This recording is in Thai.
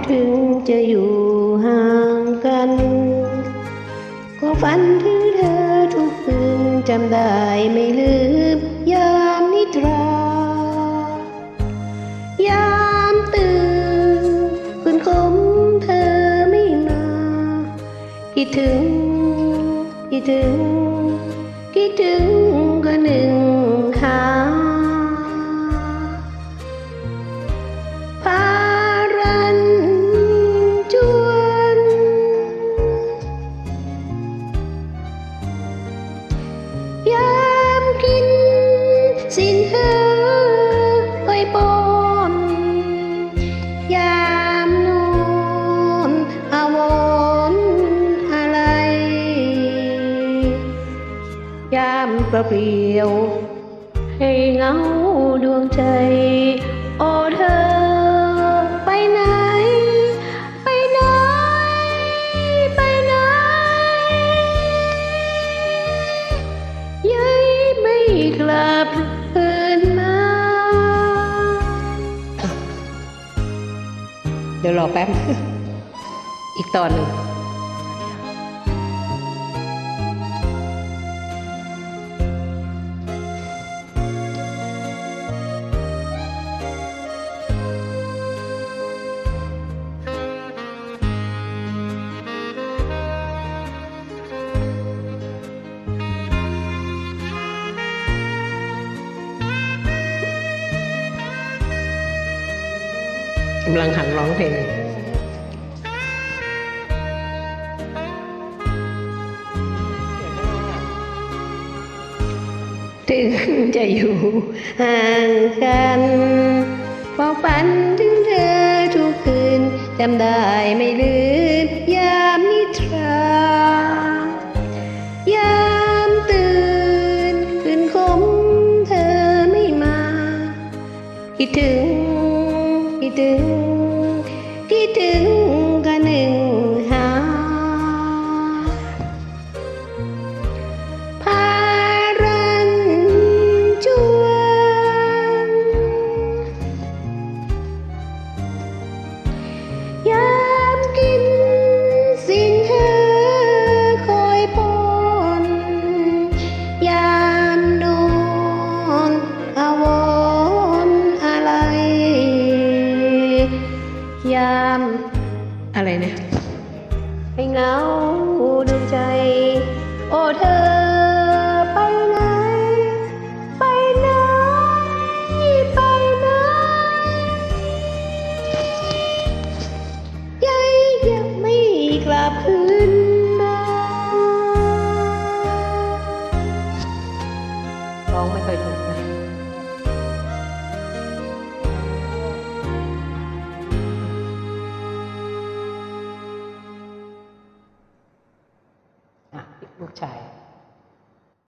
ถึงจะอยู่ห่างกันก็ฝันถึงเธอทุกคืนจำได้ไม่ลืมยามนิทรายามตื่นคืนคมเธอไม่มาคิดถึงคิดถึงคิดถึงก็หนึ่งหาพารันจวนยามกินสิ้นเธอไว้ปอนยามนอนอาวรณ์อะไรยามเปลี่ยวให้เงาดวงใจโอ้เธอไปไหนไปไหนไปไหนยัยไม่กลับคืนมาเดี๋ยวรอแป๊บ อีกตอนหนึ่งกำลังหัดร้องเพลงถึงจะอยู่ห่างกันเฝ้าฝันถึงเธอทุกคืนจำได้ไม่ลืมยามนิทรายามตื่นคืนคมเธอไม่มาคิดถึงคิดถึงคิดถึง